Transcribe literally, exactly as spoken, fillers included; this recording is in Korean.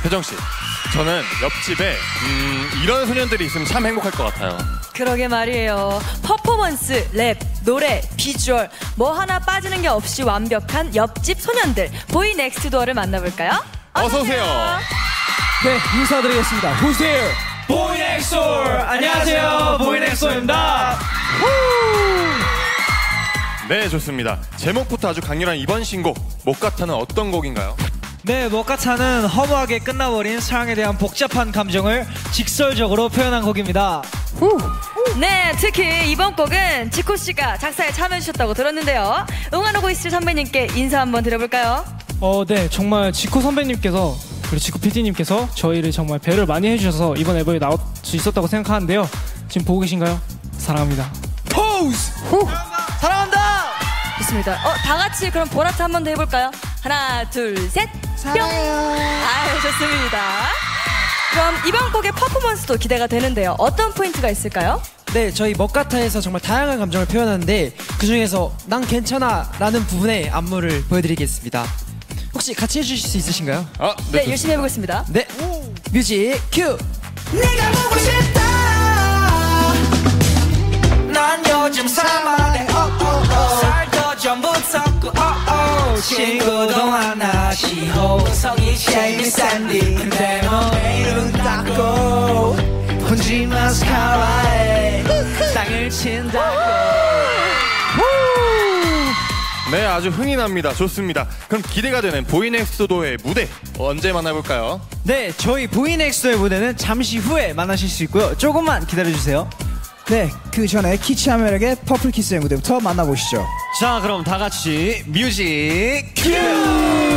혜정씨, 저는 옆집에 음, 이런 소년들이 있으면 참 행복할 것 같아요. 그러게 말이에요. 퍼포먼스, 랩, 노래, 비주얼 뭐 하나 빠지는 게 없이 완벽한 옆집 소년들 보이 넥스트 도어를 만나볼까요? 어서오세요. 네, 인사드리겠습니다. 보세요. 보이 넥스트 도어. 안녕하세요, 보이 넥스트 도어입니다. 네, 좋습니다. 제목부터 아주 강렬한 이번 신곡 목가타는 어떤 곡인가요? 네, 목가타는 허무하게 끝나버린 사랑에 대한 복잡한 감정을 직설적으로 표현한 곡입니다. 네, 특히 이번 곡은 지코 씨가 작사에 참여해 주셨다고 들었는데요. 응원하고 있을 선배님께 인사 한번 드려볼까요? 어, 네, 정말 지코 선배님께서 그리고 지코 피디님께서 저희를 정말 배려를 많이 해주셔서 이번 앨범에 나올 수 있었다고 생각하는데요. 지금 보고 계신가요? 사랑합니다. 포즈! 사랑한다! 좋습니다. 어, 다 같이 그럼 보라트 한번 더 해볼까요? 하나, 둘, 셋, 뿅! 아유, 좋습니다. 그럼 이번 곡의 퍼포먼스도 기대가 되는데요. 어떤 포인트가 있을까요? 네, 저희 먹가타에서 정말 다양한 감정을 표현하는데 그 중에서 난 괜찮아 라는 부분의 안무를 보여드리겠습니다. 혹시 같이 해주실 수 있으신가요? 아, 네, 네, 열심히 해보겠습니다. 네, 뮤직 큐! 네가 보고 싶다. 난 요즘 사만해. 살도 전부 섞고 친구도 하나 시호성이 제일 싼디. 근데 너 매일은 닦고 혼지 마스카라에 땅을 친다고. 네, 아주 흥이 납니다. 좋습니다. 그럼 기대가 되는 보이넥스트도어의 무대 언제 만나볼까요? 네, 저희 보이넥스트의 무대는 잠시 후에 만나실 수 있고요. 조금만 기다려주세요. 네, 그 전에 키치한 매력의 퍼플키스의 무대부터 만나보시죠. 자, 그럼 다 같이 뮤직 큐!